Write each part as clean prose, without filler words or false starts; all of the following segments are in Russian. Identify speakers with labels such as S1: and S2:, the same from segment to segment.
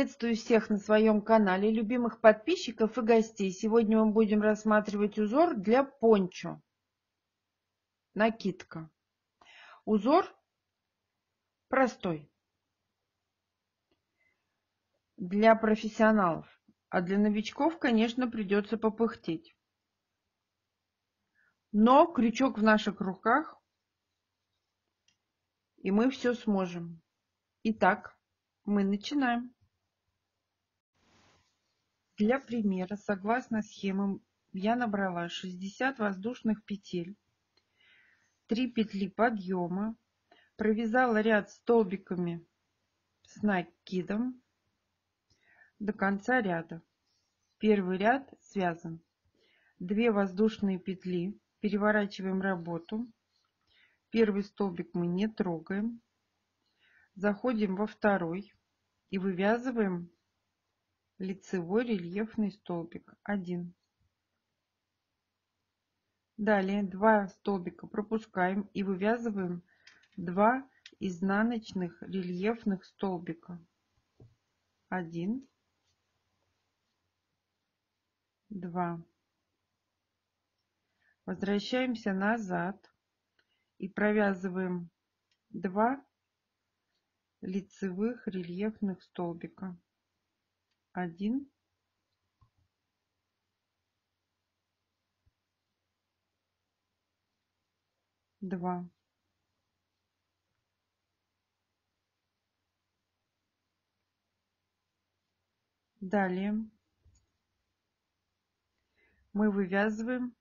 S1: Приветствую всех на своем канале, любимых подписчиков и гостей. Сегодня мы будем рассматривать узор для пончо. Накидка. Узор простой. Для профессионалов. А для новичков, конечно, придется попыхтеть. Но крючок в наших руках, и мы все сможем. Итак, мы начинаем. Для примера, согласно схемам, я набрала 60 воздушных петель, 3 петли подъема, провязала ряд столбиками с накидом до конца ряда. Первый ряд связан. 2 воздушные петли, переворачиваем работу. Первый столбик мы не трогаем. Заходим во второй и вывязываем лицевой рельефный столбик 1. Далее 2 столбика пропускаем и вывязываем 2 изнаночных рельефных столбика 1, 2. Возвращаемся назад и провязываем 2 лицевых рельефных столбика 1, 2. Далее мы вывязываем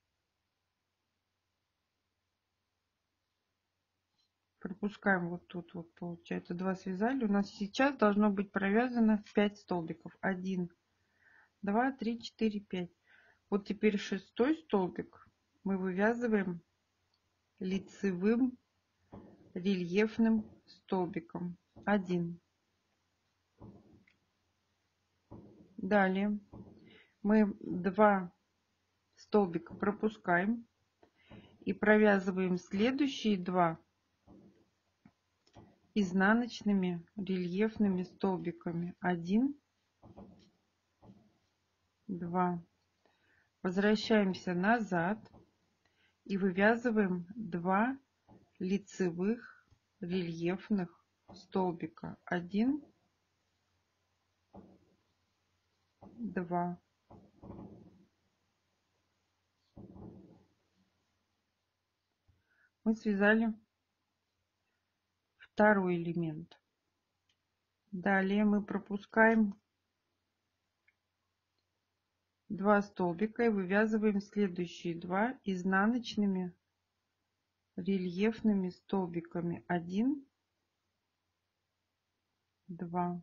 S1: пропускаем вот тут вот, получается 2 связали. У нас сейчас должно быть провязано 5 столбиков. 1, 2, 3, 4, 5. Вот теперь шестой столбик мы вывязываем лицевым рельефным столбиком 1. Далее мы 2 столбика пропускаем и провязываем следующие 2 изнаночными рельефными столбиками 1, 2. Возвращаемся назад и вывязываем 2 лицевых рельефных столбика 1, 2. Мы связали второй элемент. Далее мы пропускаем 2 столбика и вывязываем следующие 2 изнаночными рельефными столбиками 1, 2.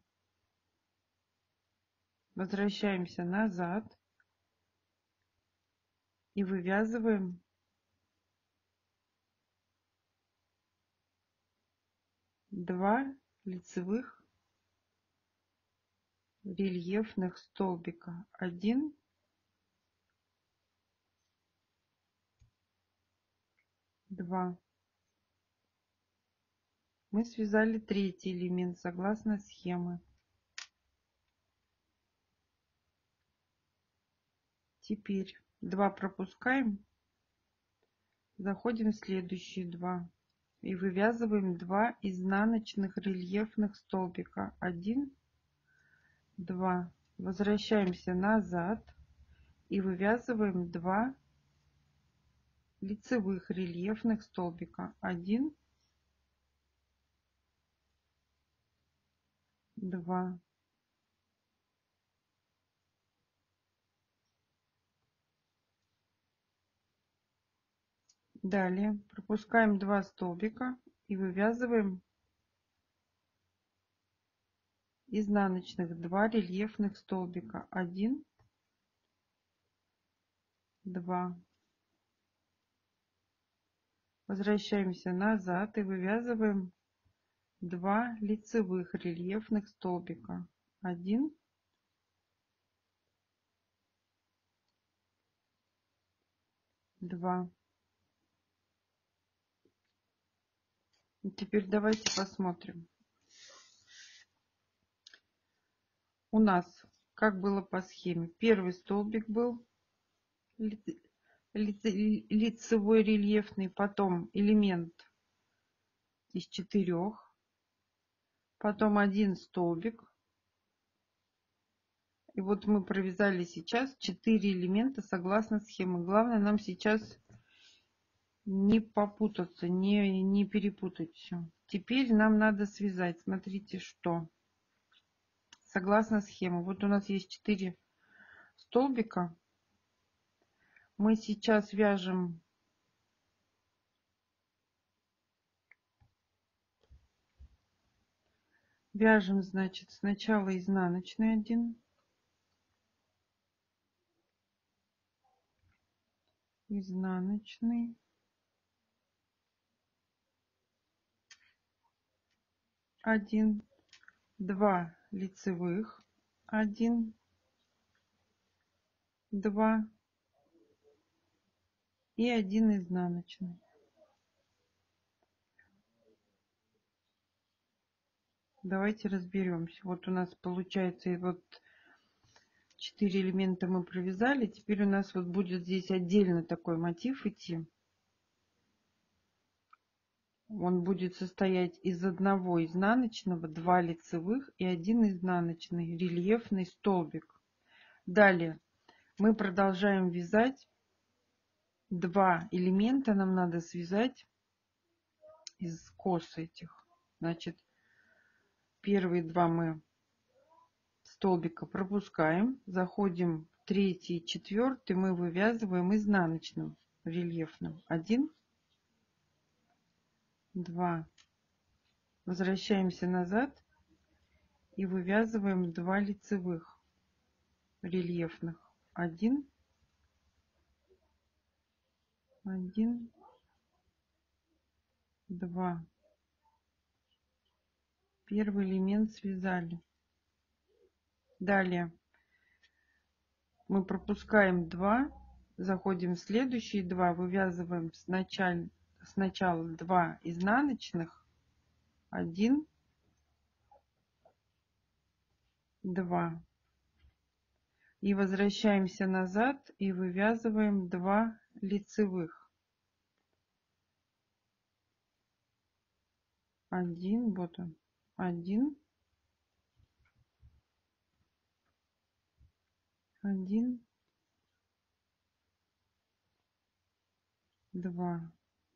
S1: Возвращаемся назад и вывязываем 2 лицевых рельефных столбика 1, 2. Мы связали третий элемент согласно схемы. Теперь 2 пропускаем, заходим в следующие 2 и вывязываем 2 изнаночных рельефных столбика 1, 2. Возвращаемся назад и вывязываем 2 лицевых рельефных столбика 1, 2. Далее пропускаем 2 столбика и вывязываем изнаночных 2 рельефных столбика 1, 2. Возвращаемся назад и вывязываем 2 лицевых рельефных столбика 1, 2. И теперь давайте посмотрим. у нас, как было по схеме, первый столбик был лицевой рельефный, потом элемент из 4, потом один столбик. И вот мы провязали сейчас 4 элемента согласно схеме. Главное нам сейчас не попутаться, не перепутать все. Теперь нам надо связать. Смотрите, что. Согласно схеме. Вот у нас есть 4 столбика. Мы сейчас вяжем значит, сначала изнаночный один, изнаночный, один, 2 лицевых, 1, 2 и 1 изнаночный. Давайте разберемся. Вот у нас получается, и вот 4 элемента мы провязали. Теперь у нас вот будет здесь отдельно такой мотив идти. Он будет состоять из одного изнаночного, 2 лицевых и 1 изнаночный рельефный столбик. Далее мы продолжаем вязать 2 элемента. Нам надо связать из кос этих. Значит, первые 2 мы столбика пропускаем, заходим в 3 и 4, мы вывязываем изнаночным рельефным 1, 2, возвращаемся назад и вывязываем 2 лицевых рельефных 1, 1, 2. Первый элемент связали. Далее мы пропускаем 2, заходим в следующие 2, вывязываем сначала 2 изнаночных, 1, 2. И возвращаемся назад и вывязываем 2 лицевых. 1, вот он, 1, 1, 2.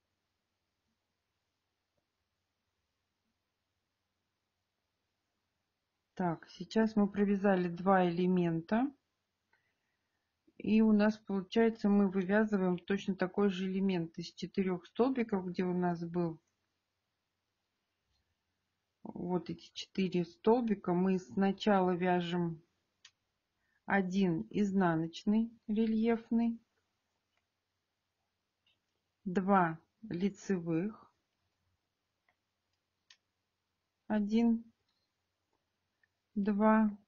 S1: Так, сейчас мы провязали 2 элемента. И у нас получается, мы вывязываем точно такой же элемент из 4 столбиков, где у нас был вот эти 4 столбика. Мы сначала вяжем 1 изнаночный рельефный, 2 лицевых, 1, 2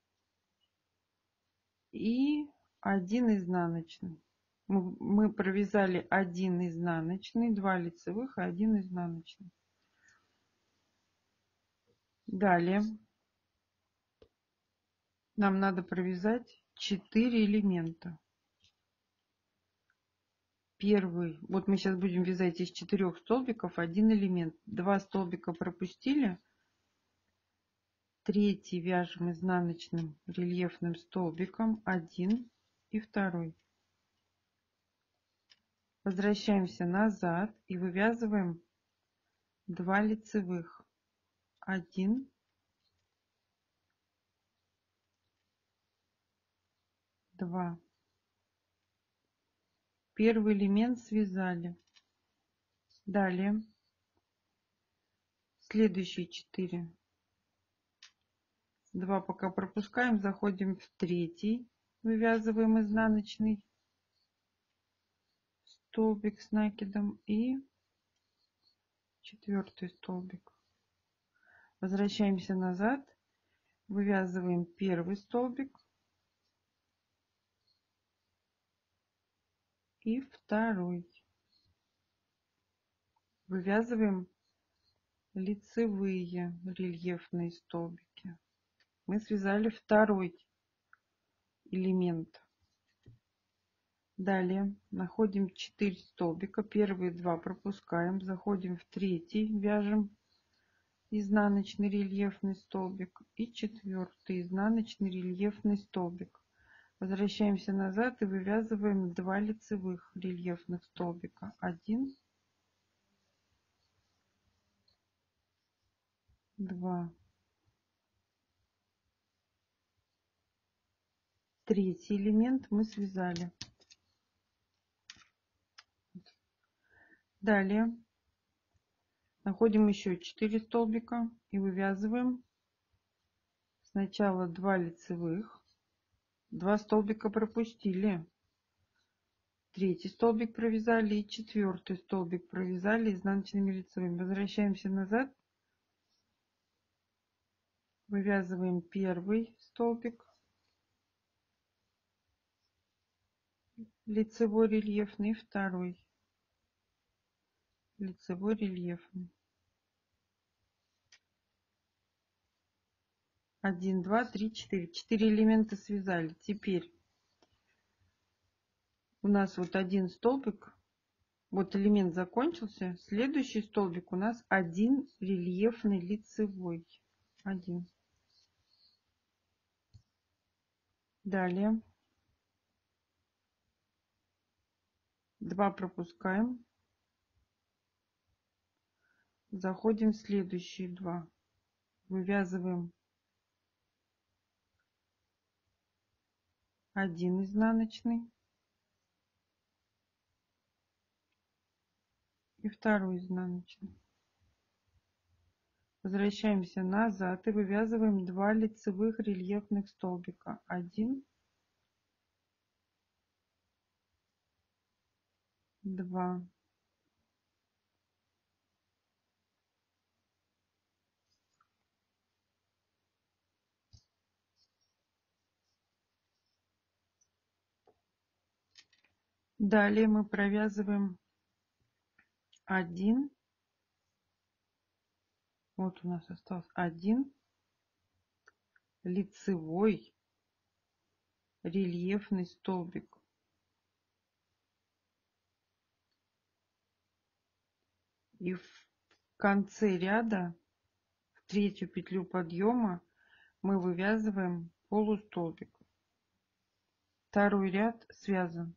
S1: и 1 изнаночный. Мы провязали 1 изнаночный, 2 лицевых и 1 изнаночный. Далее нам надо провязать 4 элемента. Первый, вот мы сейчас будем вязать из 4 столбиков 1 элемент. 2 столбика пропустили. Третий вяжем изнаночным рельефным столбиком 1 и 2. Возвращаемся назад и вывязываем 2 лицевых, 1, 2. Первый элемент связали. Далее следующие 4. 2 пока пропускаем, заходим в 3, вывязываем изнаночный столбик с накидом и 4 столбик. Возвращаемся назад, вывязываем первый столбик и 2. Вывязываем лицевые рельефные столбики. Мы связали второй элемент. Далее находим 4 столбика. Первые 2 пропускаем. Заходим в третий, вяжем изнаночный рельефный столбик. И четвертый изнаночный рельефный столбик. Возвращаемся назад и вывязываем 2 лицевых рельефных столбика. 1, 2. Третий элемент мы связали. Далее находим еще 4 столбика и вывязываем сначала 2 лицевых, 2 столбика пропустили, третий столбик провязали и четвертый столбик провязали изнаночными лицевыми. Возвращаемся назад, вывязываем первый столбик лицевой рельефный, второй лицевой рельефный. 1, 2, 3, 4. 4 элемента связали. Теперь у нас вот один столбик, вот элемент закончился. Следующий столбик у нас один рельефный лицевой. 1. Далее 2 пропускаем. Заходим в следующие 2. Вывязываем 1 изнаночный и 2 изнаночный. Возвращаемся назад и вывязываем 2 лицевых рельефных столбика. 1, 2. Далее мы провязываем 1. Вот у нас остался 1 лицевой рельефный столбик. И в конце ряда, в третью петлю подъема, мы вывязываем полустолбик. Второй ряд связан.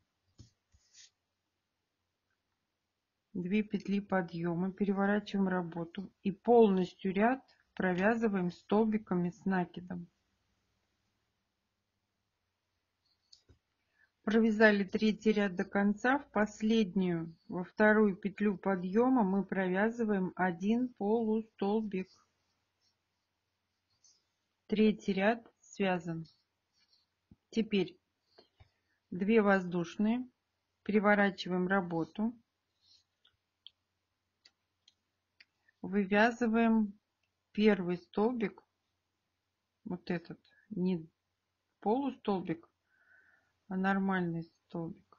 S1: 2 петли подъема, переворачиваем работу и полностью ряд провязываем столбиками с накидом. Провязали третий ряд до конца. В последнюю, во вторую петлю подъема мы провязываем 1 полустолбик. Третий ряд связан. Теперь 2 воздушные, переворачиваем работу, вывязываем первый столбик, вот этот, не полустолбик, а нормальный столбик,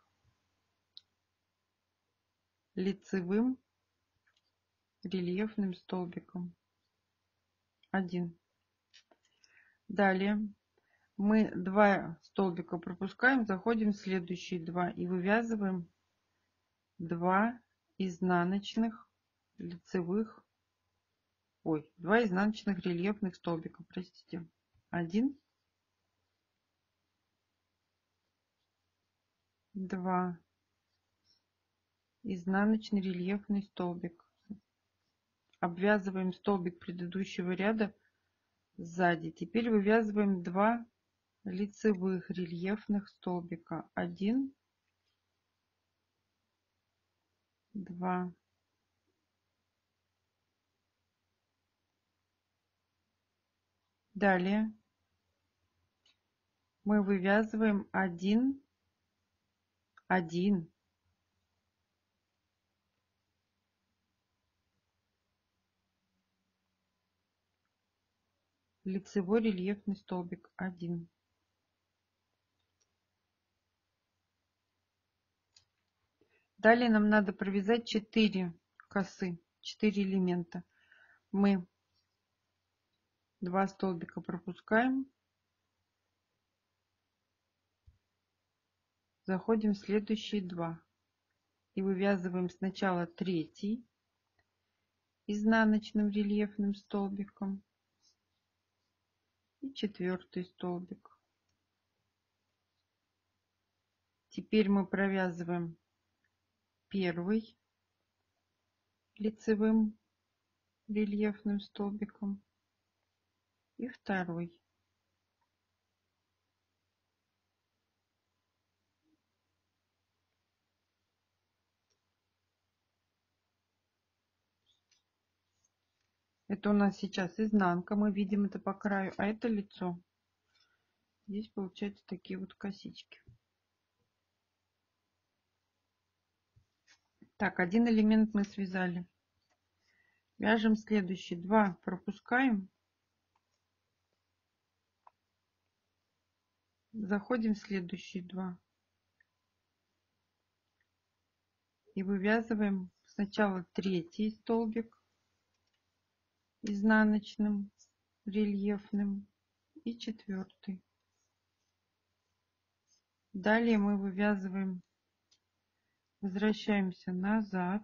S1: лицевым рельефным столбиком. 1. Далее мы 2 столбика пропускаем, заходим в следующие 2 и вывязываем 2 изнаночных лицевых, 2 изнаночных рельефных столбика, простите. 1, 2 изнаночный рельефный столбик. Обвязываем столбик предыдущего ряда сзади. Теперь вывязываем 2 лицевых рельефных столбика. 1, 2. Далее мы вывязываем 1, 1. Лицевой рельефный столбик. 1. Далее нам надо провязать 4 косы, 4 элемента. Мы 2 столбика пропускаем, заходим в следующие 2 и вывязываем сначала 3 изнаночным рельефным столбиком и 4 столбик. Теперь мы провязываем 1 лицевым рельефным столбиком и 2. Это у нас сейчас изнанка, мы видим это по краю, а это лицо. Здесь получаются такие вот косички. Так, один элемент мы связали. Вяжем следующий. 2 пропускаем. Заходим в следующие 2. И вывязываем сначала 3 столбик изнаночным рельефным и 4. Далее мы вывязываем, возвращаемся назад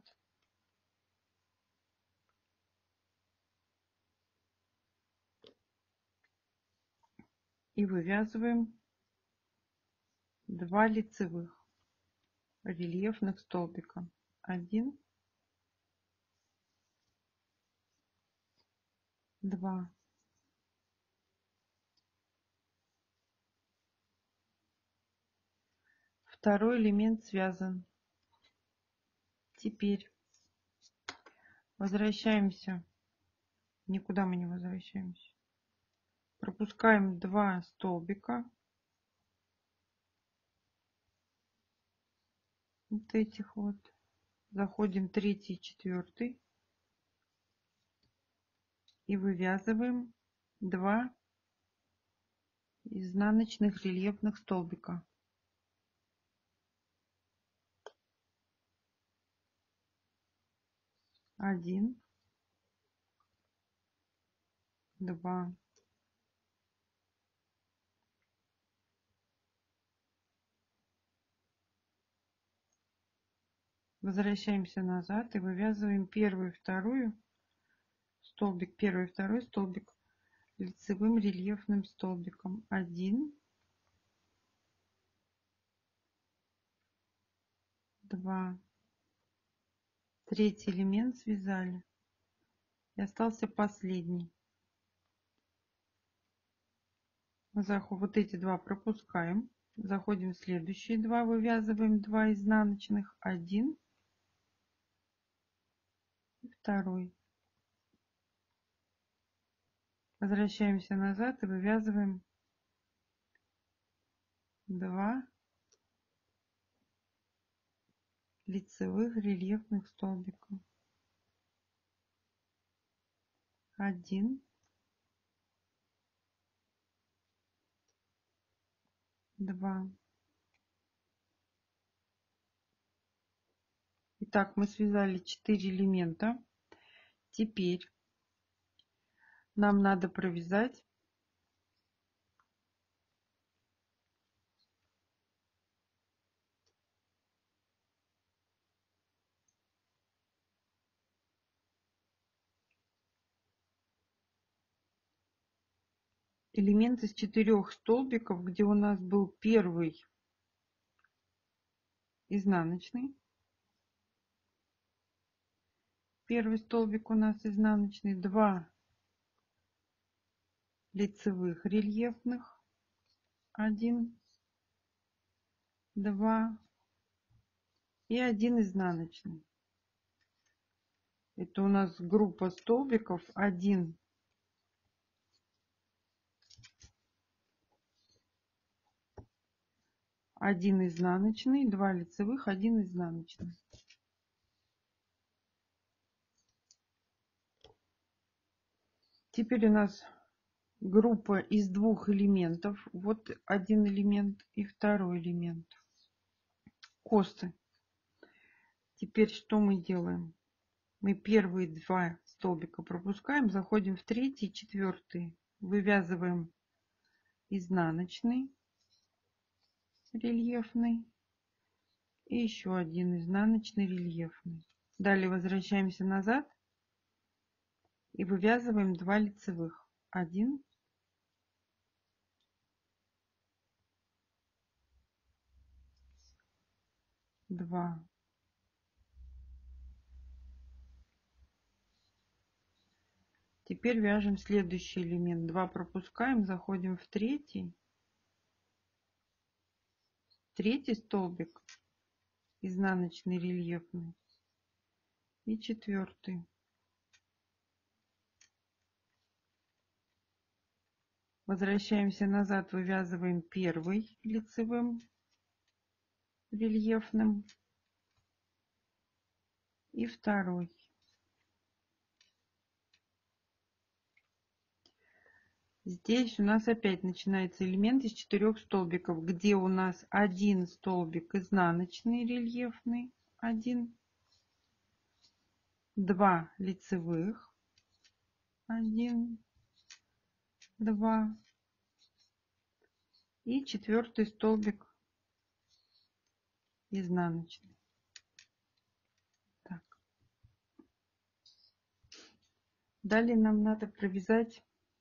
S1: и вывязываем 2 лицевых рельефных столбика. 1, 2. Второй элемент связан. Теперь возвращаемся. Никуда мы не возвращаемся. Пропускаем 2 столбика. Вот этих вот. Заходим 3 и 4. И вывязываем 2 изнаночных рельефных столбика. 1, 2. Возвращаемся назад и вывязываем первую и вторую столбик, первый и второй столбик лицевым рельефным столбиком. 1, 2. Третий элемент связали. И остался последний. Вот эти 2 пропускаем. Заходим в следующие 2, вывязываем 2 изнаночных. 1 и 2. Возвращаемся назад и вывязываем 2 лицевых рельефных столбика. 1, 2. Итак, мы связали 4 элемента. Теперь нам надо провязать элемент из 4 столбиков, где у нас был первый изнаночный. Первый столбик у нас изнаночный, 2 лицевых рельефных, 1, 2 и 1 изнаночный. Это у нас группа столбиков 1, 1 изнаночный, 2 лицевых, 1 изнаночный. Теперь у нас группа из 2 элементов. Вот один элемент и второй элемент. Косы. Теперь что мы делаем? Мы первые 2 столбика пропускаем, заходим в 3 и 4. вывязываем изнаночный рельефный и еще один изнаночный рельефный. Далее возвращаемся назад и вывязываем 2 лицевых. 1, 2. Теперь вяжем следующий элемент. 2 пропускаем, заходим в третий столбик, изнаночный рельефный, и четвертый. Возвращаемся назад, вывязываем первый лицевым рельефным и второй. Здесь у нас опять начинается элемент из 4 столбиков, где у нас один столбик изнаночный рельефный, 1, 2 лицевых, 1, 2 и четвертый столбик изнаночный. Так. Далее нам надо провязать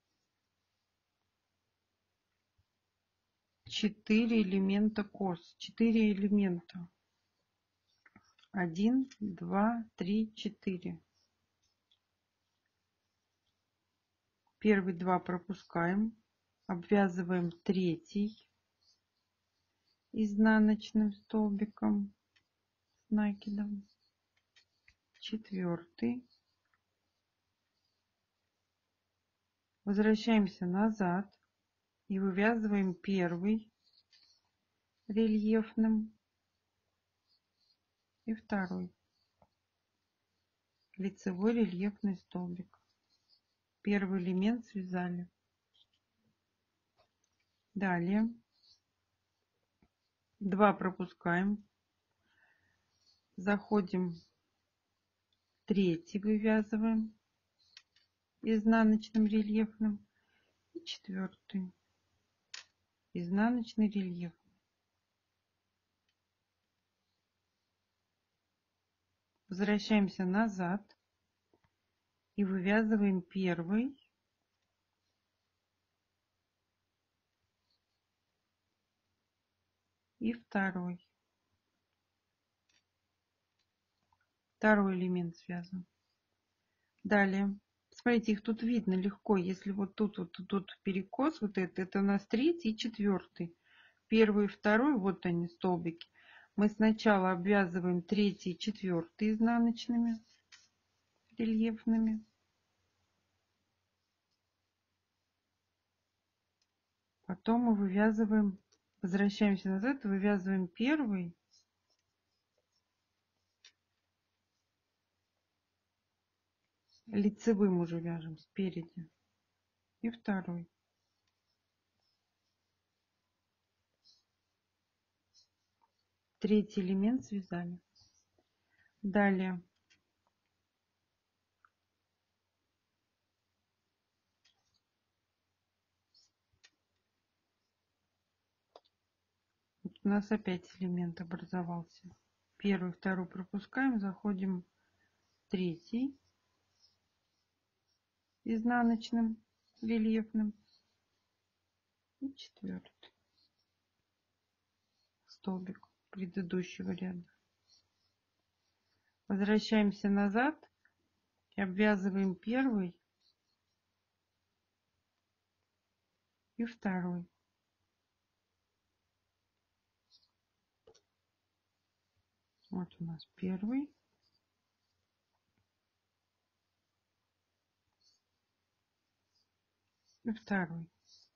S1: 4 элемента кос. 4 элемента. 1, 2, 3, 4. Первые 2 пропускаем. Обвязываем третий изнаночным столбиком с накидом. Четвертый. Возвращаемся назад и вывязываем первый рельефным и второй лицевой рельефный столбик. Первый элемент связали. Далее 2 пропускаем, заходим в третий, вывязываем изнаночным рельефным и четвертый изнаночный рельеф. Возвращаемся назад и вывязываем первый и второй элемент связан. Далее, смотрите, их тут видно легко, если вот тут перекос, вот это у нас третий и четвертый, первый и второй, вот они столбики. Мы сначала обвязываем третий и четвертый изнаночными рельефными, потом мы вывязываем, возвращаемся назад, вывязываем первый лицевым, уже вяжем спереди, и второй. Третий элемент связали. Далее вот у нас опять элемент образовался. Первый, второй пропускаем, заходим в третий изнаночным рельефным и четвертый столбик предыдущего ряда. Возвращаемся назад и обвязываем первый и второй. Вот у нас первый и второй.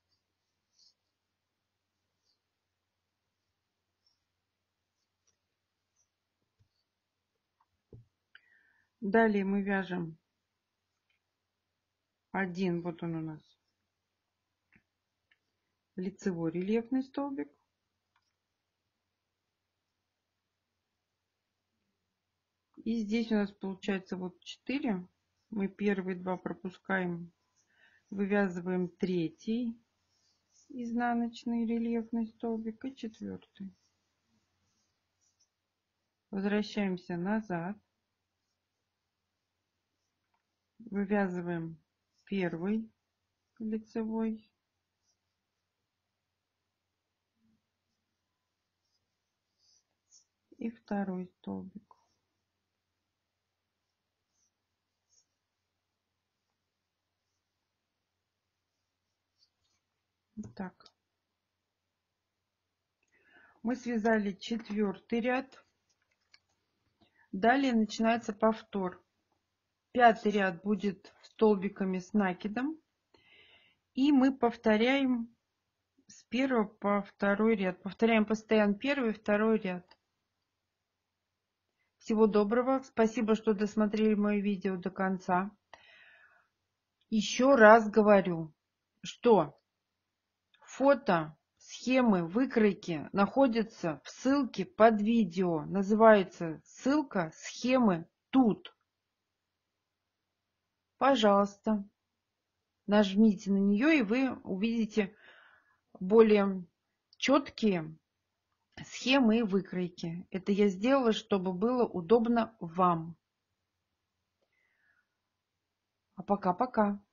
S1: Далее мы вяжем один, вот он у нас, лицевой рельефный столбик. И здесь у нас получается вот 4. Мы первые 2 пропускаем, Вывязываем третий изнаночный рельефный столбик и четвертый. Возвращаемся назад. Вывязываем первый лицевой. И второй столбик. Вот так. Мы связали четвертый ряд. Далее начинается повтор. Пятый ряд будет столбиками с накидом. И мы повторяем с первого по второй ряд. Повторяем постоянно первый и второй ряд. Всего доброго. Спасибо, что досмотрели мое видео до конца. Еще раз говорю, что фото, схемы, выкройки находятся в ссылке под видео. Называется ссылка «Схемы тут». Пожалуйста, нажмите на нее, и вы увидите более четкие схемы и выкройки. Это я сделала, чтобы было удобно вам. А пока-пока.